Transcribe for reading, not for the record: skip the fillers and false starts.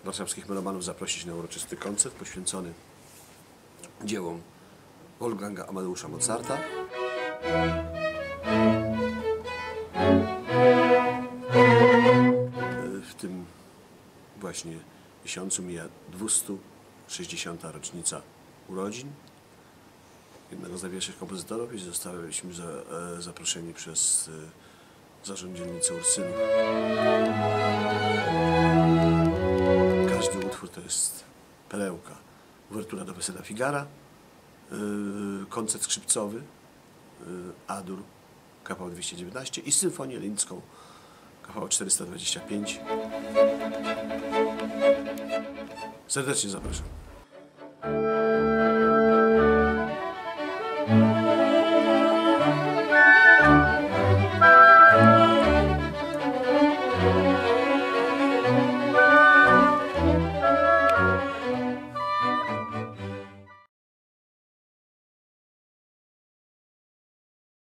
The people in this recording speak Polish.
warszawskich melomanów zaprosić na uroczysty koncert poświęcony dziełom Wolfganga Amadeusza Mozarta. W tym właśnie miesiącu mija 260. rocznica urodzin jednego z największych kompozytorów i zostaliśmy zaproszeni przez zarząd dzielnicy Ursynów. Każdy utwór to jest perełka. Uwertura do Wesela Figara, koncert skrzypcowy, A-dur, KV 219 i symfonię lindzką KV 425. Serdecznie zapraszam.